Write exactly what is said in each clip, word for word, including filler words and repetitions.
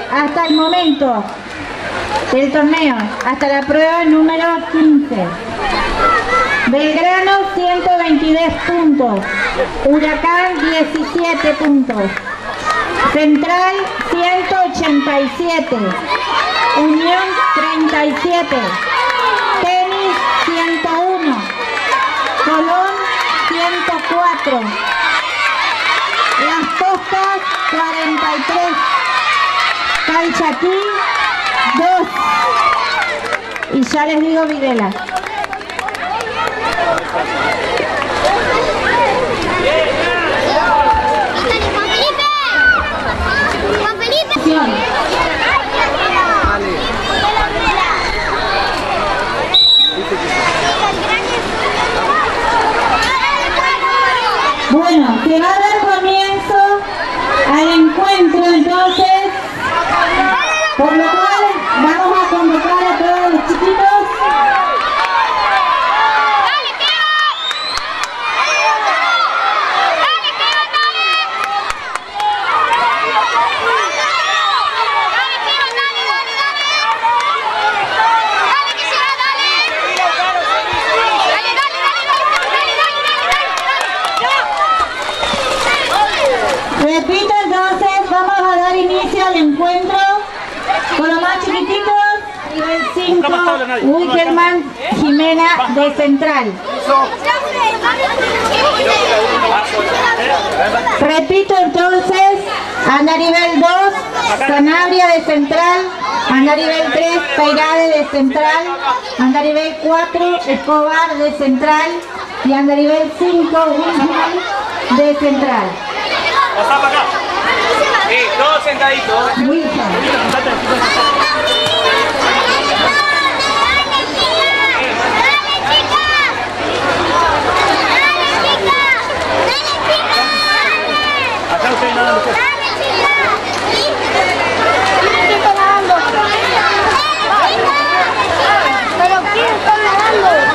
hasta el momento del torneo, hasta la prueba número quince. Belgrano ciento veintidós puntos, Huracán diecisiete puntos, Central ciento ochenta y siete, Unión treinta y siete, Tenis ciento uno, Colón ciento cuatro, Las Toscas cuarenta y tres, Calchaquí dos y ya les digo Videla. Bueno, se va a dar comienzo al encuentro entonces, por lo cual vamos a convocar a todos los chiquitos. Repito entonces, vamos a dar inicio al encuentro con los más chiquititos, nivel cinco, Wickerman Jimena de Central. Repito entonces, Andaribel dos, Sanabria de Central, Andaribel tres, Peirade de Central, Andaribel cuatro, Escobar de Central y Andaribel cinco, Wickerman de Central. Pasá para acá. Sí, todos sentaditos. Acá ustedes nadando. Pero ¿quién está nadando?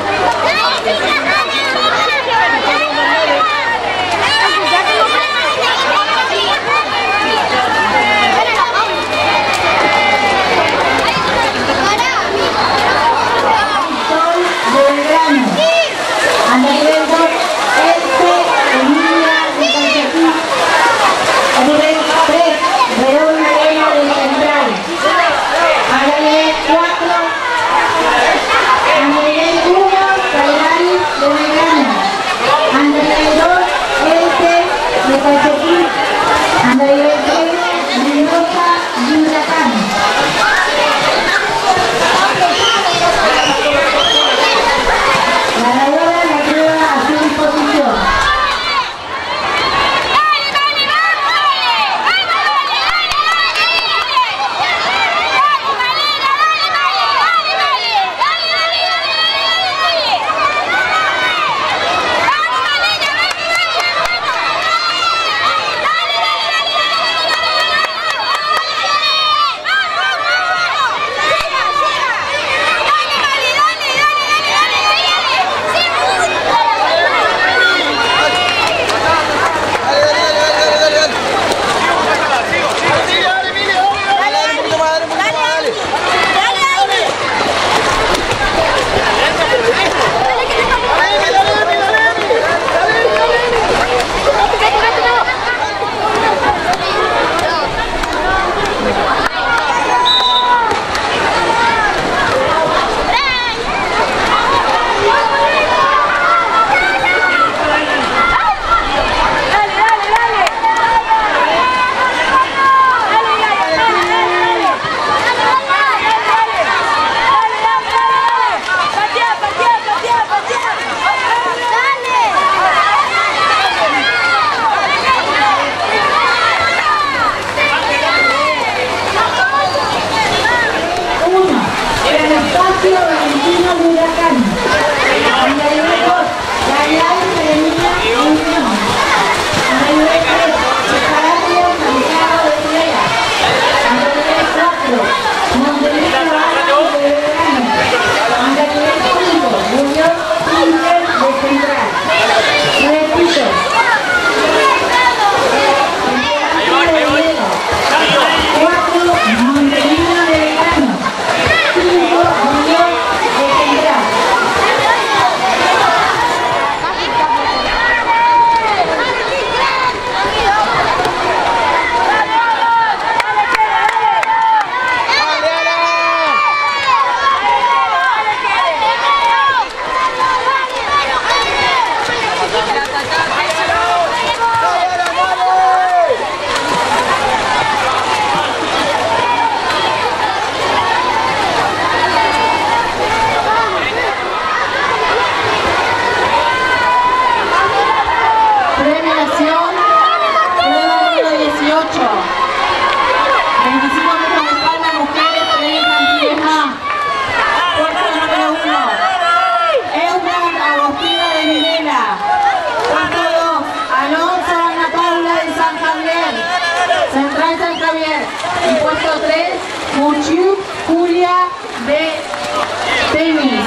tres, Muchiut Julia de tenis.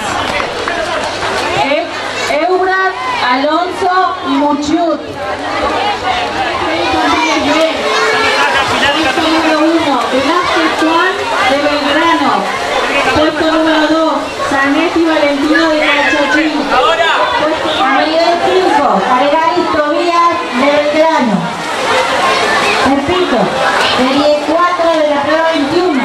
E Eubrat Alonso Muchiut. Puesto número uno, Velázquez Juan de Belgrano. Puesto número dos, Zanetti Valentino de Calchachín. A nivel cinco, Argaris Tobías de Belgrano. Repito, serie cuatro de la prueba veintiuno.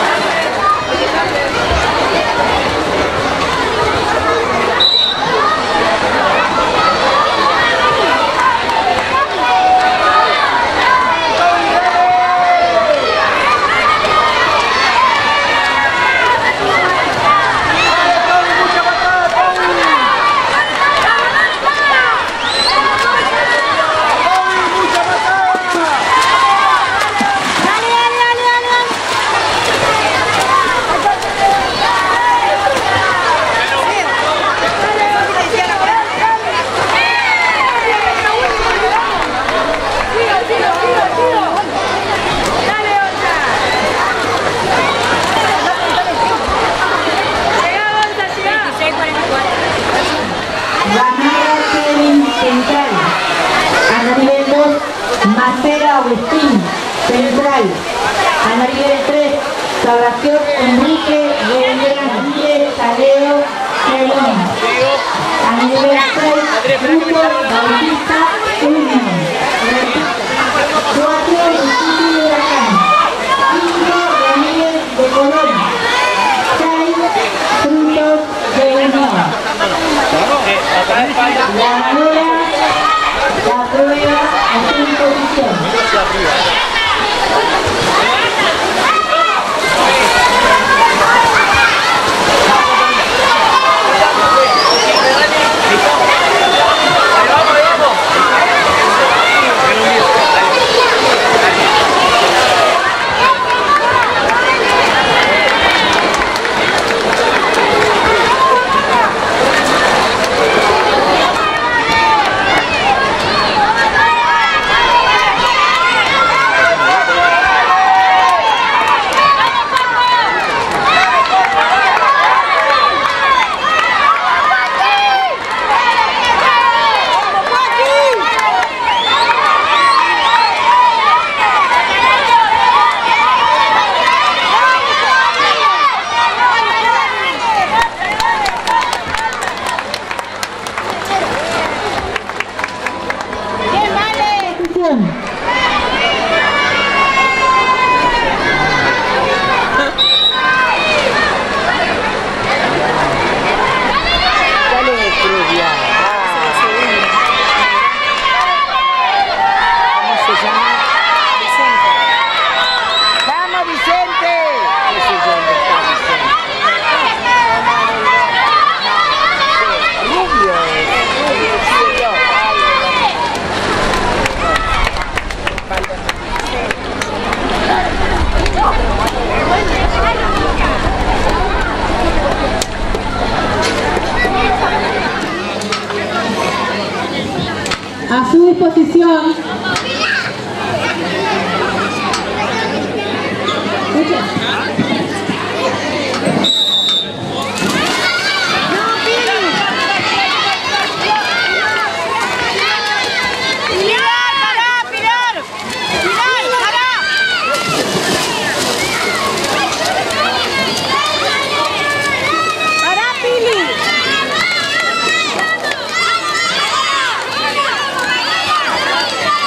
Macera Agustín, central. A nivel tres, Salvación Enrique Belgrano, Taleo Gerón. A nivel seis, Grupo Bautista Unión. cuatro, Instituto de Huracán. cinco, Ramírez de Colón. seis, Frutos de Unión. La ganadora, la prueba a su disposición. A su disposición. ¡Para, Pili!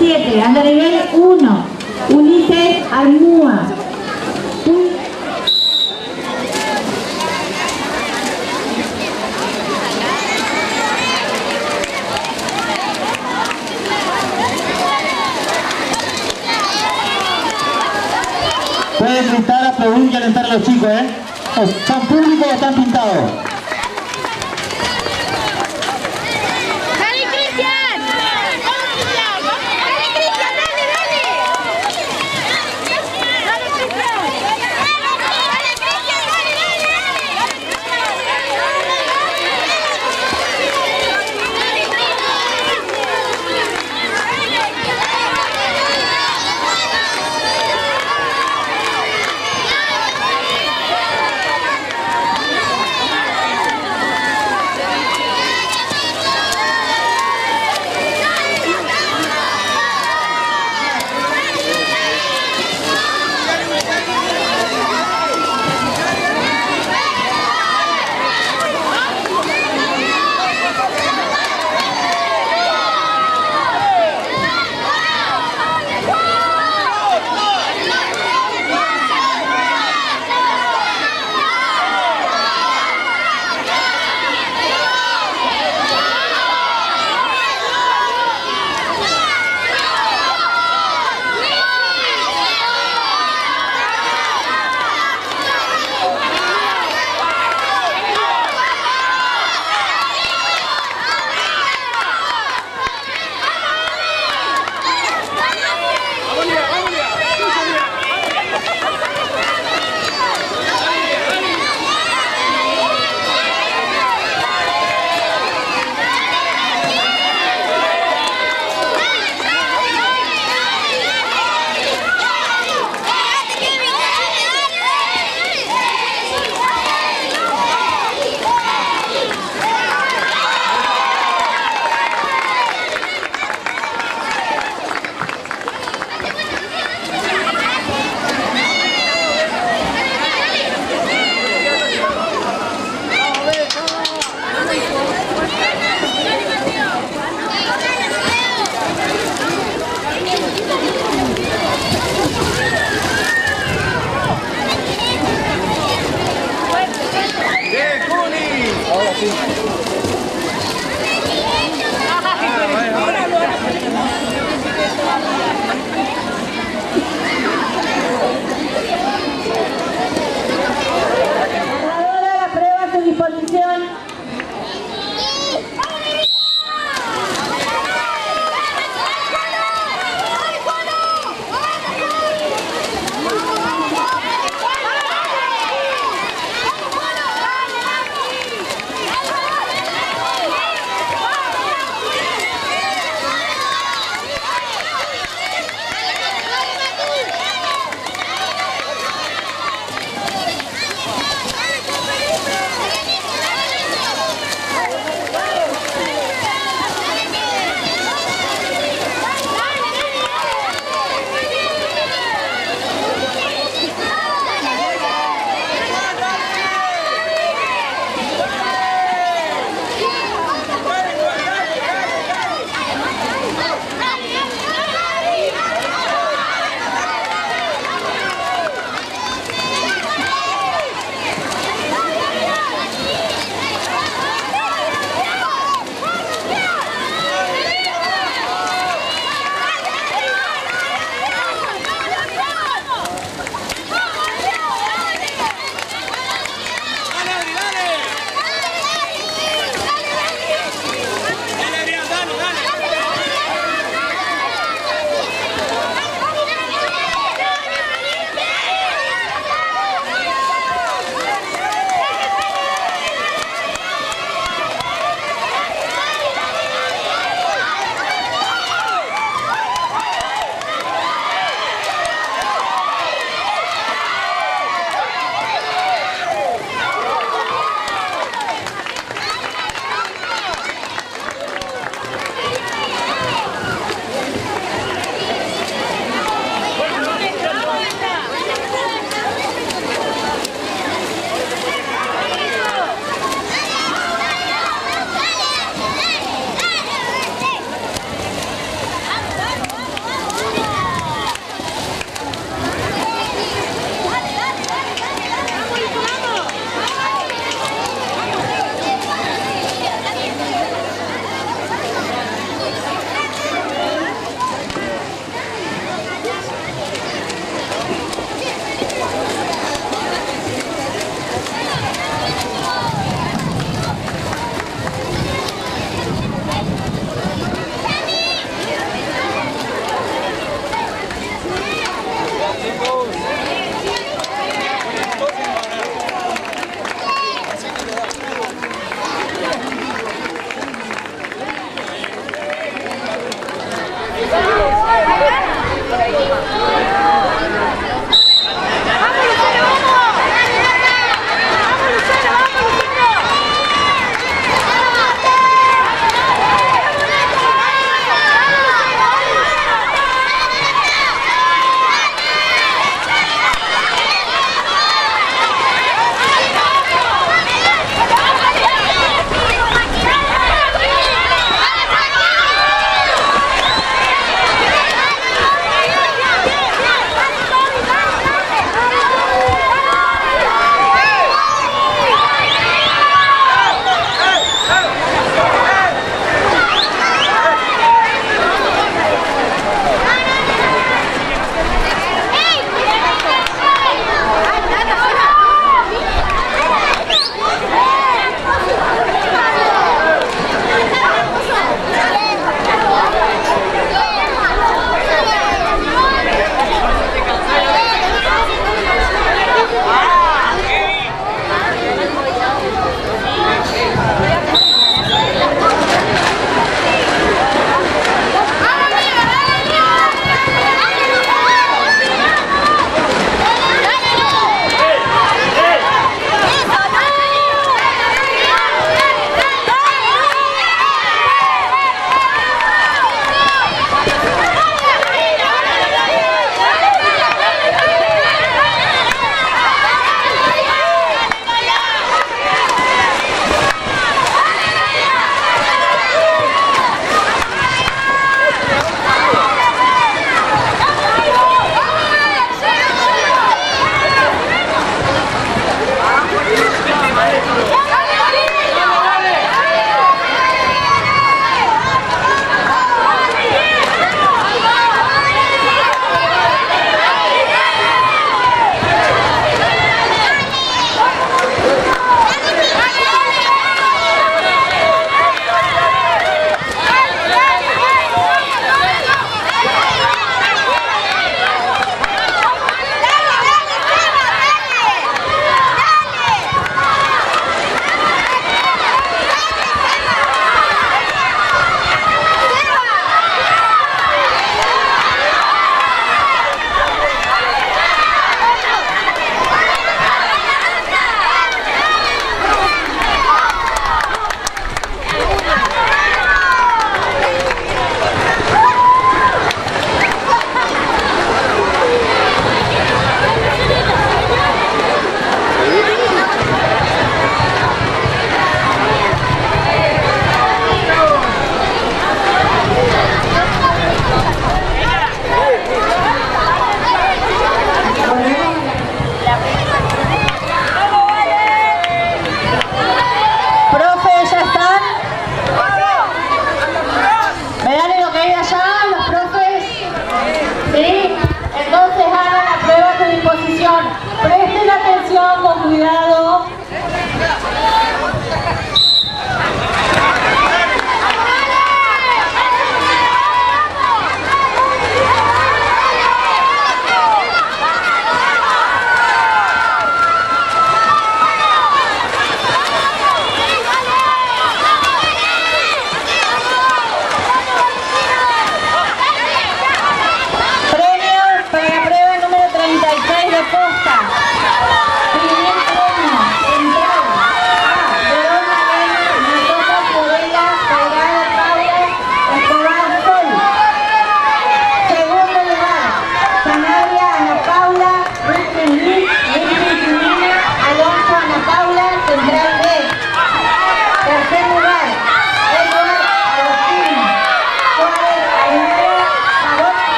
siete, andarivel uno, Ulises Almúa. Pueden gritar, aplaudir y alentar a los chicos, ¿eh? ¿Son públicos o están pintados? ¡Dale, Cristian! ¡Dale, Cristian! ¡Dale, Cristian! ¡Dale, dale! ¡Dale, Cristian! ¡Dale, Cristian! ¡Dale,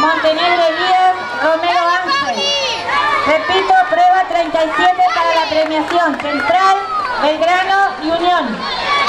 Montenegro Elías, Romero Ángel. Repito, prueba treinta y siete para la premiación. Central, Belgrano y Unión.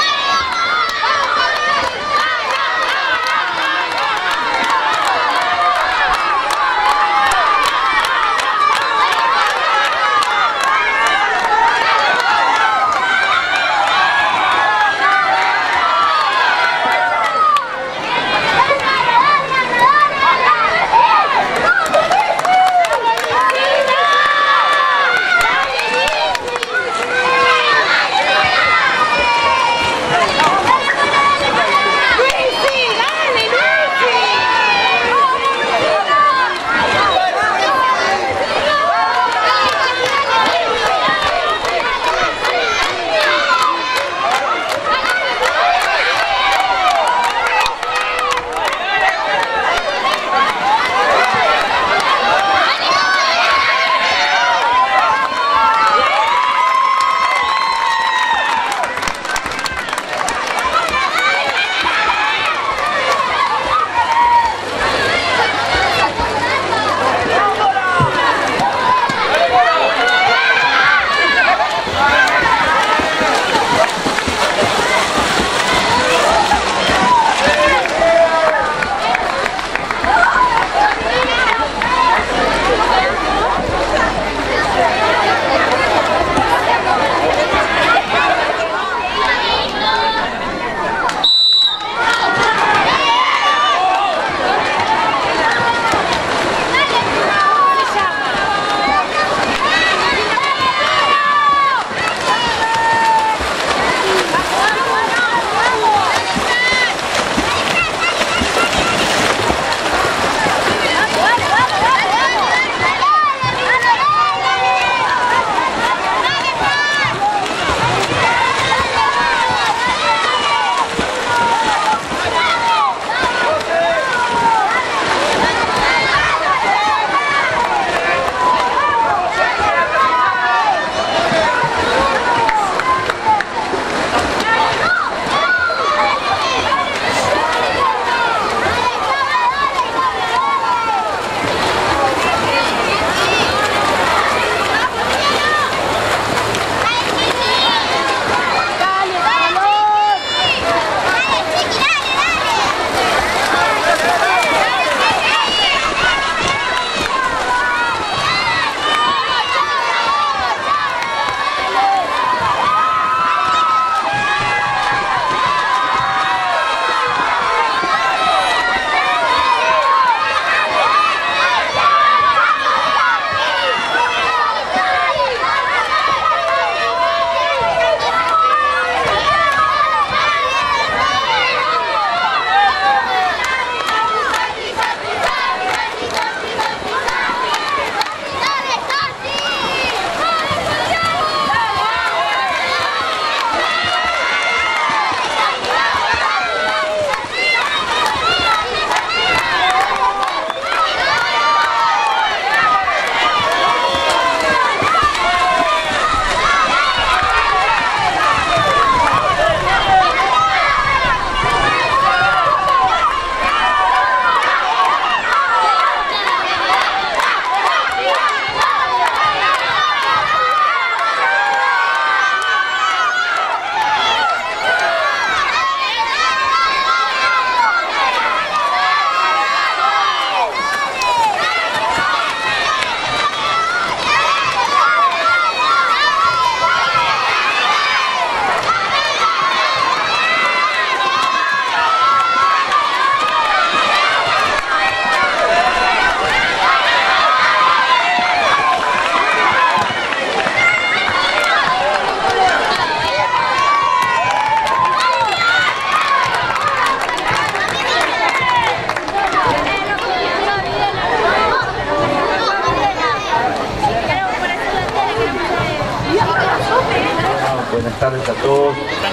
buenas tardes a todos.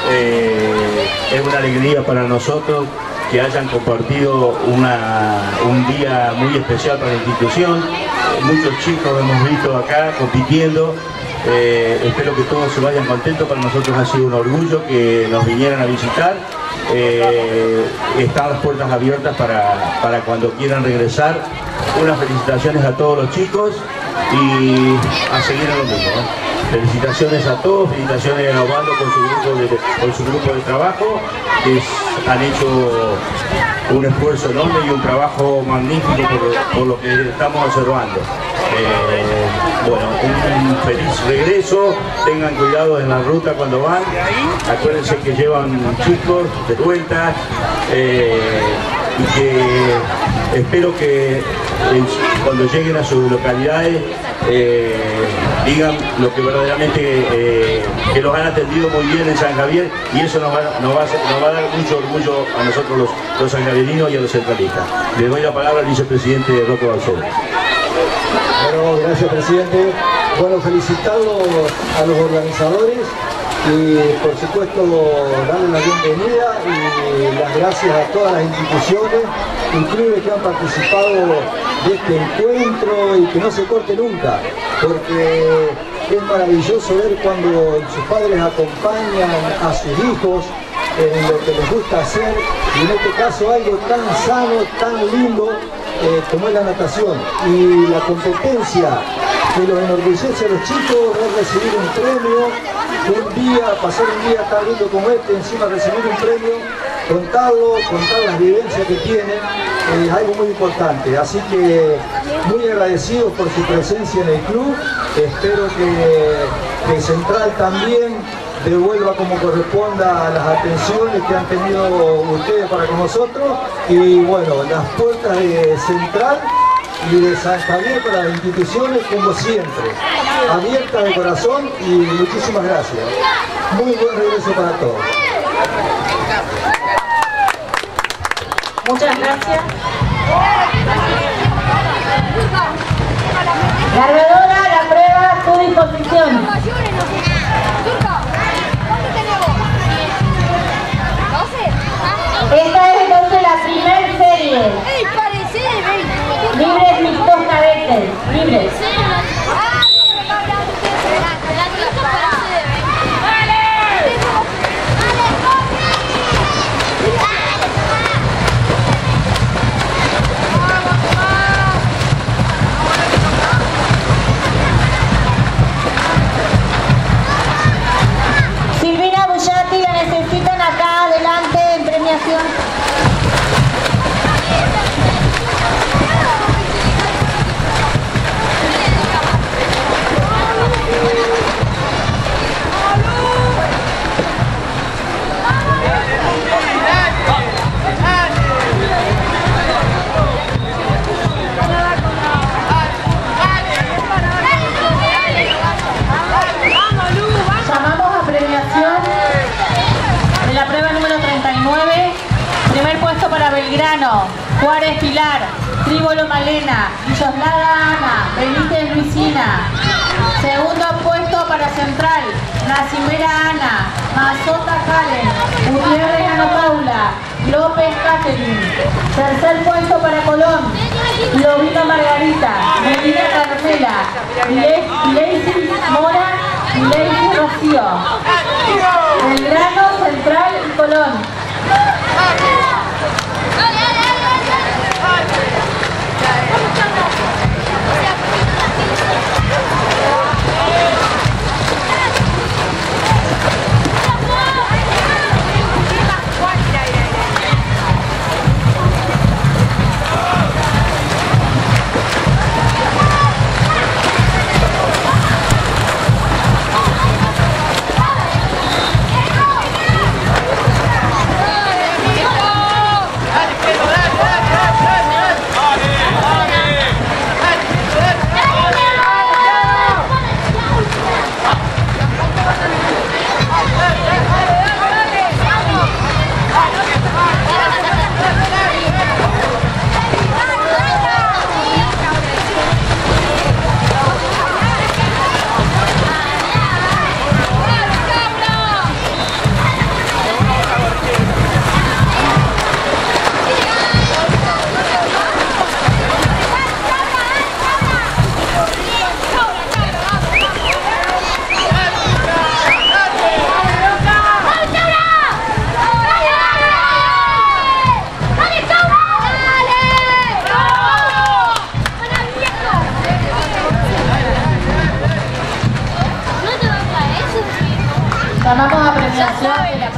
Eh, es una alegría para nosotros que hayan compartido una, un día muy especial para la institución. Eh, muchos chicos hemos visto acá compitiendo. Eh, espero que todos se vayan contentos. Para nosotros ha sido un orgullo que nos vinieran a visitar eh, están las puertas abiertas para, para cuando quieran regresar. Unas felicitaciones a todos los chicos y a seguir en lo mismo, ¿eh? Felicitaciones a todos, felicitaciones a Osvaldo con su grupo de, con su grupo de trabajo, que han hecho un esfuerzo enorme y un trabajo magnífico por, por lo que estamos observando. Eh, bueno, un feliz regreso, tengan cuidado en la ruta cuando van, acuérdense que llevan chicos de vuelta, eh, y que espero que eh, cuando lleguen a sus localidades eh, digan lo que verdaderamente eh, que los han atendido muy bien en San Javier, y eso nos va, nos va, a, nos va a dar mucho orgullo a nosotros los, los sanjavierinos y a los centralistas. Le doy la palabra al vicepresidente Rocco Balcells. Bueno, gracias, presidente. Bueno, felicitarlos a los organizadores y por supuesto darle la bienvenida y las gracias a todas las instituciones, inclusive que han participado de este encuentro y que no se corte nunca, porque es maravilloso ver cuando sus padres acompañan a sus hijos en lo que les gusta hacer, y en este caso algo tan sano, tan lindo eh, como es la natación, y la competencia que los enorgullece a los chicos es recibir un premio, un día, pasar un día tan lindo como este, encima recibir un premio, contarlo, contar las vivencias que tienen, es algo muy importante. Así que muy agradecidos por su presencia en el club. Espero que, que Central también devuelva como corresponda las atenciones que han tenido ustedes para con nosotros, y bueno, las puertas de Central y de San Javier para las instituciones, como siempre, abiertas de corazón, y muchísimas gracias. Muy buen regreso para todos. Muchas gracias. Largadora, la prueba a tu disposición. Esta es entonces la primer serie. Libres mixtos cadetes. Libres. Silvina Bullati, la necesitan acá adelante en premiación. Llamamos a premiación de la prueba número treinta y nueve. Primer puesto para Belgrano, Juárez Pilar, Trívolo Malena, Villoslada Ana, Benítez Luisina. Segundo puesto para Central, Nacimera Ana, Mazota Calen, Gutiérrez Ana Paula, López Catherine. Tercer puesto para Colón, Lobito Margarita, Medina Carmela, Leisy Mora y Leisy Rocío. Belgrano, Central y Colón. Llamamos a premiación de la...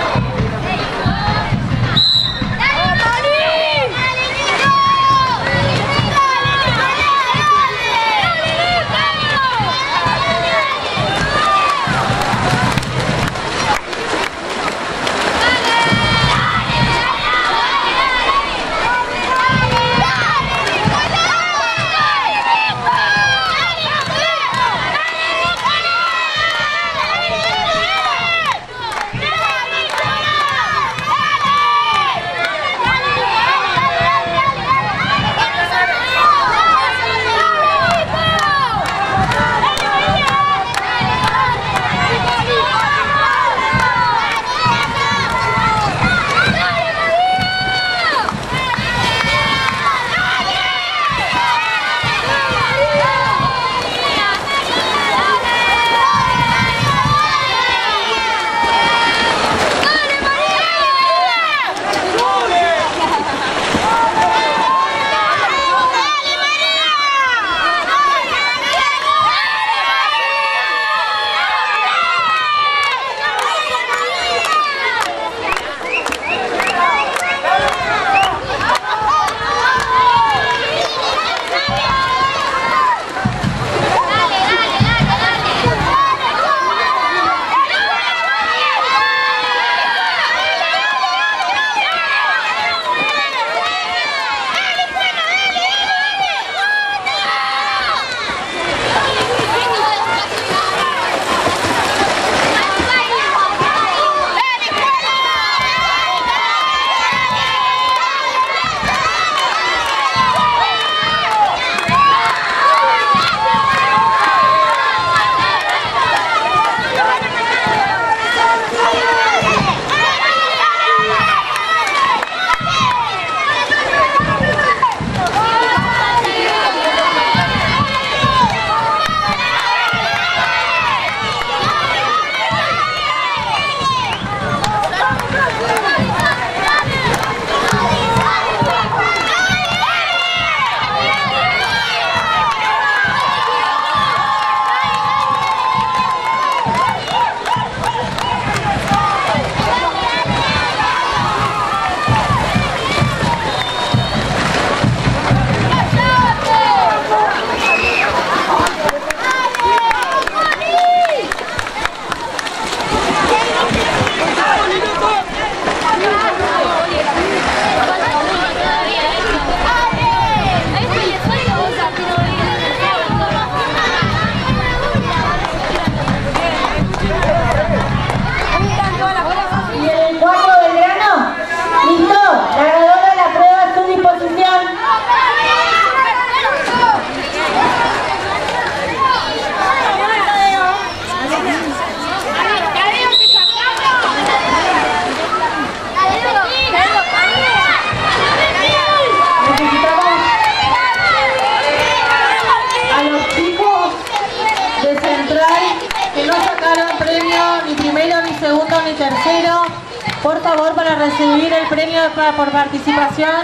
tercero, por favor, para recibir el premio por participación.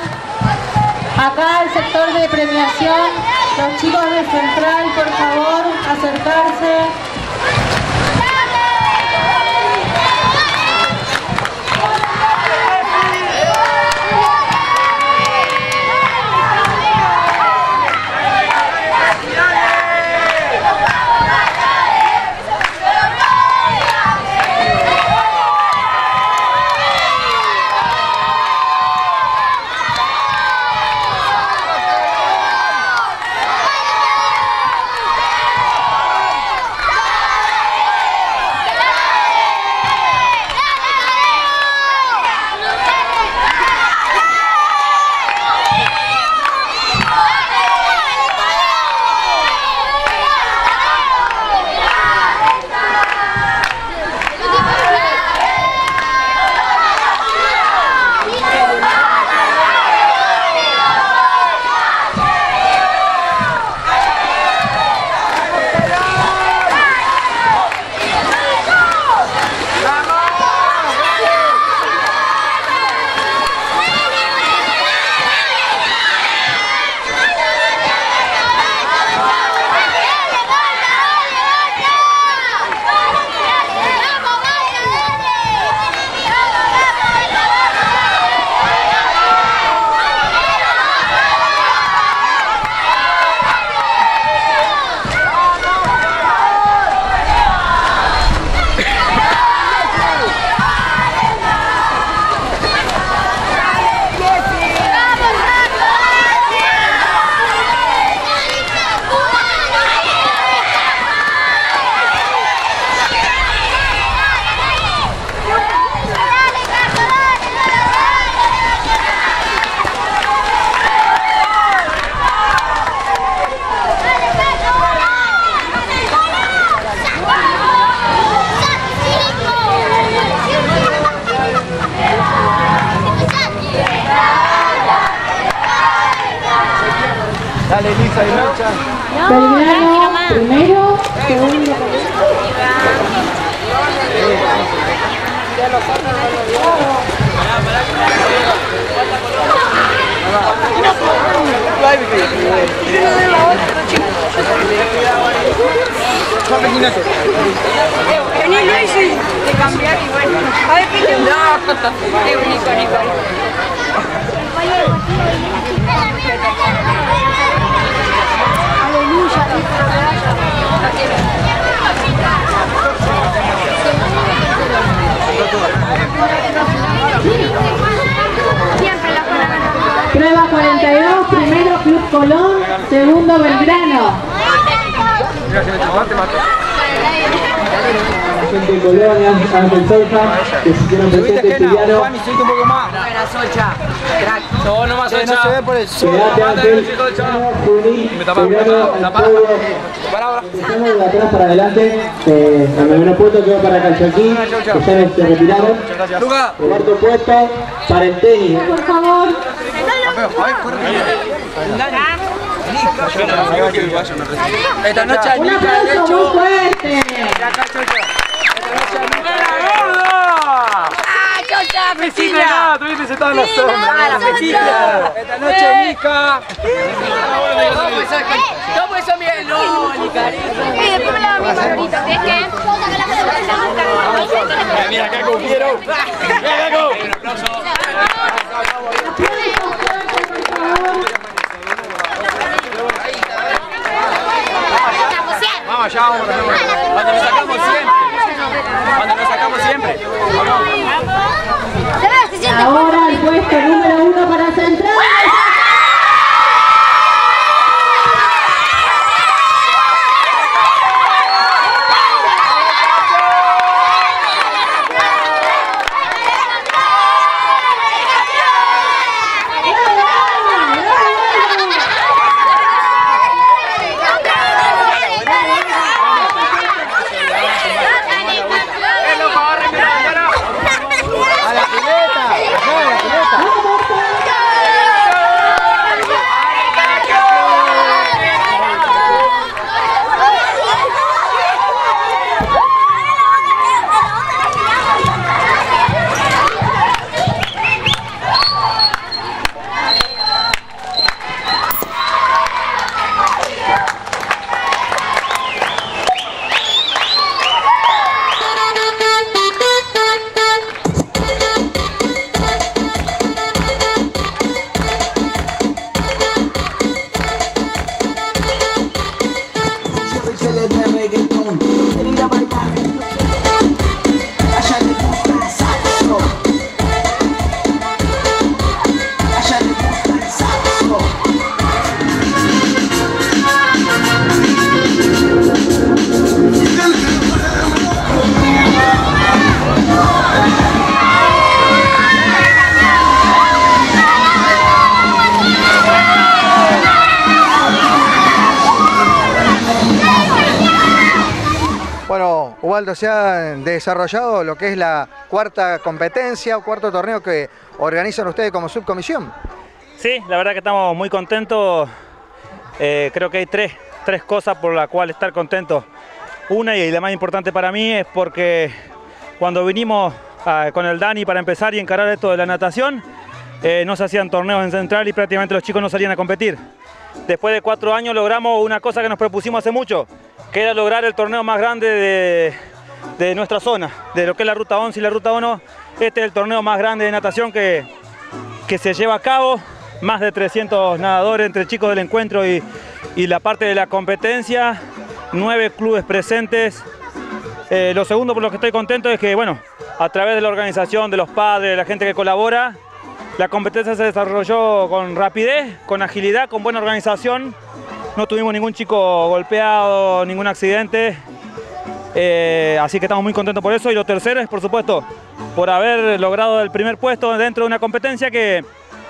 Acá el sector de premiación, los chicos de Central, por favor, acercarse. Belgrano, primero, segundo. Vení Luis y de cambiar y bueno. A ver, pide un... No, es único, único. Aleluya. Siempre la Prueba cuarenta y dos, primero Club Colón, segundo Belgrano. La gente de Colonia, Ángel Solja, que se hicieron presentes, Estiliano. No, no más Quédate Ángel, Juli, Estiliano, al podio. Estamos de atrás para adelante, eh, el noveno puesto quedó para Calchaquí, que ya se retiraron. El cuarto puesto para el tenis. Por favor. Esta noche Un aplauso muy fuerte. ¡Ah, Priscila! Tuviste sentada en la sombra. ¡La Priscila! Esta noche, Mica. ¿Cómo eso, Miguel? No, ni cariño. Y después me la mi favorita. ¿Es que? Mira, Caco, quiero. Mira, Caco. Un aplauso. Vamos allá, vamos. Cuando nos sacamos siempre. Cuando nos sacamos siempre. Ahora el puesto número uno para Central. Bueno, Ubaldo, se ha desarrollado lo que es la cuarta competencia o cuarto torneo que organizan ustedes como subcomisión. Sí, la verdad que estamos muy contentos. Eh, creo que hay tres, tres cosas por las cuales estar contentos. Una, y la más importante para mí, es porque cuando vinimos uh, con el Dani para empezar y encarar esto de la natación, eh, no se hacían torneos en Central y prácticamente los chicos no salían a competir. Después de cuatro años logramos una cosa que nos propusimos hace mucho, que era lograr el torneo más grande de, de nuestra zona, de lo que es la Ruta once y la Ruta uno. Este es el torneo más grande de natación que, que se lleva a cabo. Más de trescientos nadadores entre chicos del encuentro y, y la parte de la competencia. Nueve clubes presentes. Eh, lo segundo por lo que estoy contento es que, bueno, a través de la organización, de los padres, de la gente que colabora, la competencia se desarrolló con rapidez, con agilidad, con buena organización. No tuvimos ningún chico golpeado, ningún accidente. Eh, así que estamos muy contentos por eso. Y lo tercero es, por supuesto, por haber logrado el primer puesto dentro de una competencia que,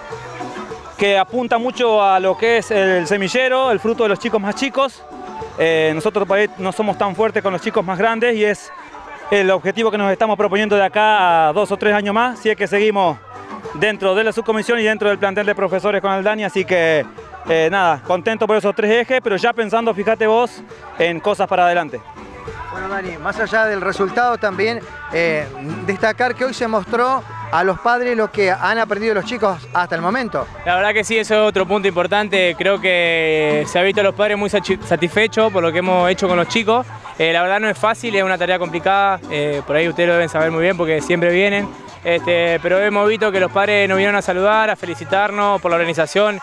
que apunta mucho a lo que es el semillero, el fruto de los chicos más chicos. Eh, nosotros por ahí no somos tan fuertes con los chicos más grandes y es el objetivo que nos estamos proponiendo de acá a dos o tres años más, si es que seguimos dentro de la subcomisión y dentro del plantel de profesores con el Dani, así que eh, nada, contento por esos tres ejes, pero ya pensando, fíjate vos, en cosas para adelante. Bueno, Dani, más allá del resultado también, eh, destacar que hoy se mostró a los padres lo que han aprendido los chicos hasta el momento. La verdad que sí, eso es otro punto importante. Creo que se ha visto a los padres muy satisfechos por lo que hemos hecho con los chicos. Eh, la verdad no es fácil, es una tarea complicada, eh, por ahí ustedes lo deben saber muy bien porque siempre vienen. Este, pero hemos visto que los padres nos vinieron a saludar, a felicitarnos por la organización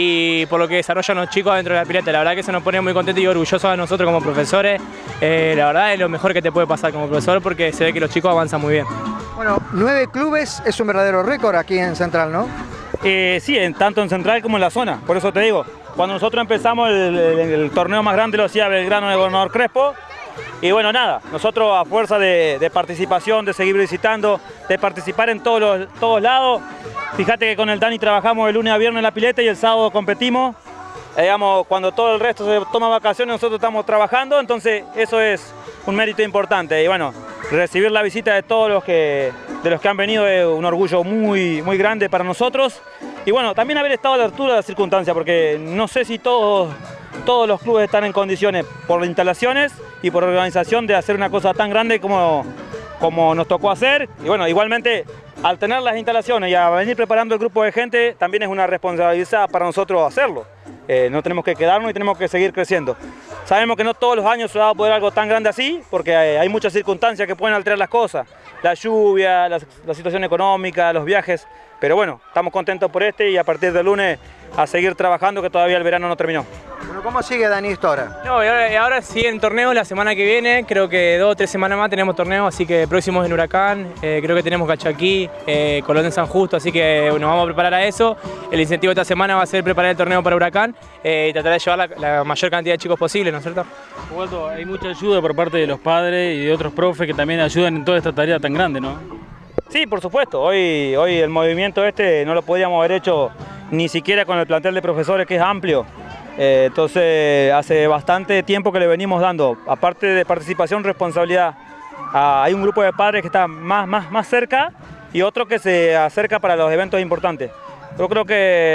y por lo que desarrollan los chicos dentro de la pileta. La verdad que eso nos pone muy contentos y orgullosos a nosotros como profesores. Eh, la verdad es lo mejor que te puede pasar como profesor porque se ve que los chicos avanzan muy bien. Bueno, nueve clubes es un verdadero récord aquí en Central, ¿no? Eh, sí, en, tanto en Central como en la zona, por eso te digo, cuando nosotros empezamos el, el, el torneo más grande lo hacía Belgrano de Gobernador Crespo. Y bueno, nada, nosotros a fuerza de, de participación, de seguir visitando, de participar en todos, los, todos lados. Fíjate que con el Dani trabajamos de lunes a viernes en la pileta y el sábado competimos. Eh, digamos, cuando todo el resto se toma vacaciones, nosotros estamos trabajando, entonces eso es un mérito importante. Y bueno, recibir la visita de todos los que, de los que han venido es un orgullo muy, muy grande para nosotros. Y bueno, también haber estado a la altura de las circunstancias, porque no sé si todos... Todos los clubes están en condiciones por las instalaciones y por organización de hacer una cosa tan grande como, como nos tocó hacer. Y bueno, igualmente al tener las instalaciones y a venir preparando el grupo de gente, también es una responsabilidad para nosotros hacerlo. Eh, no tenemos que quedarnos y tenemos que seguir creciendo. Sabemos que no todos los años se va a poder algo tan grande así, porque hay, hay muchas circunstancias que pueden alterar las cosas. La lluvia, la, la situación económica, los viajes. Pero bueno, estamos contentos por este y a partir del lunes a seguir trabajando, que todavía el verano no terminó. Bueno, ¿cómo sigue Dani esto ahora? No, y ahora, y ahora sigue en torneo la semana que viene, creo que dos o tres semanas más tenemos torneo, así que próximos en Huracán, eh, creo que tenemos Cachaquí, eh, Colón de San Justo, así que nos vamos a preparar a eso. El incentivo de esta semana va a ser preparar el torneo para Huracán eh, y tratar de llevar la, la mayor cantidad de chicos posible, ¿no es cierto? Waldo, hay mucha ayuda por parte de los padres y de otros profes que también ayudan en toda esta tarea tan grande, ¿no? Sí, por supuesto. Hoy, hoy el movimiento este no lo podíamos haber hecho ni siquiera con el plantel de profesores que es amplio. Eh, entonces hace bastante tiempo que le venimos dando, aparte de participación, responsabilidad. Ah, hay un grupo de padres que está más, más, más cerca y otro que se acerca para los eventos importantes. Yo creo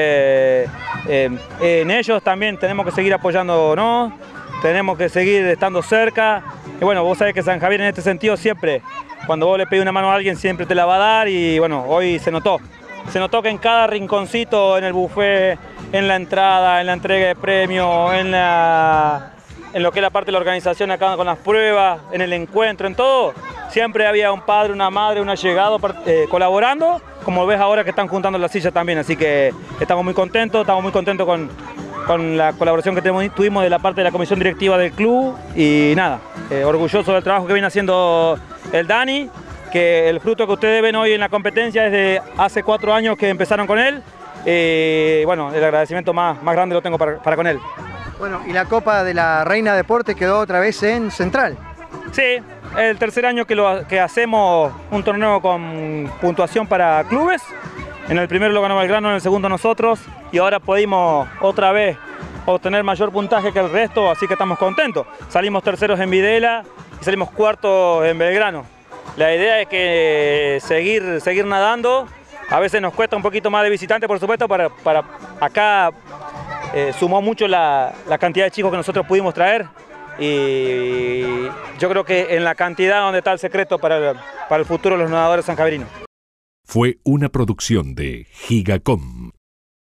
que eh, en ellos también tenemos que seguir apoyándonos, tenemos que seguir estando cerca. Y bueno, vos sabés que San Javier en este sentido siempre, cuando vos le pedís una mano a alguien, siempre te la va a dar y bueno, hoy se notó. Se notó que en cada rinconcito, en el buffet, en la entrada, en la entrega de premios, en, la, en lo que es la parte de la organización acá con las pruebas, en el encuentro, en todo, siempre había un padre, una madre, un allegado eh, colaborando, como ves ahora que están juntando la silla también, así que estamos muy contentos, estamos muy contentos con, con la colaboración que tenemos, tuvimos de la parte de la comisión directiva del club y nada, eh, orgulloso del trabajo que viene haciendo el Dani, que el fruto que ustedes ven hoy en la competencia es de hace cuatro años que empezaron con él. Y bueno, el agradecimiento más, más grande lo tengo para, para con él. Bueno, y la Copa de la Reina Deporte quedó otra vez en Central. Sí, el tercer año que, lo, que hacemos un torneo con puntuación para clubes. En el primero lo ganó Belgrano, en el segundo nosotros. Y ahora pudimos otra vez obtener mayor puntaje que el resto, así que estamos contentos. Salimos terceros en Videla y salimos cuartos en Belgrano. La idea es que seguir, seguir nadando, a veces nos cuesta un poquito más de visitantes, por supuesto, para, para acá eh, sumó mucho la, la cantidad de chicos que nosotros pudimos traer y yo creo que en la cantidad donde está el secreto para el, para el futuro de los nadadores sanjaverinos. Fue una producción de Gigacom.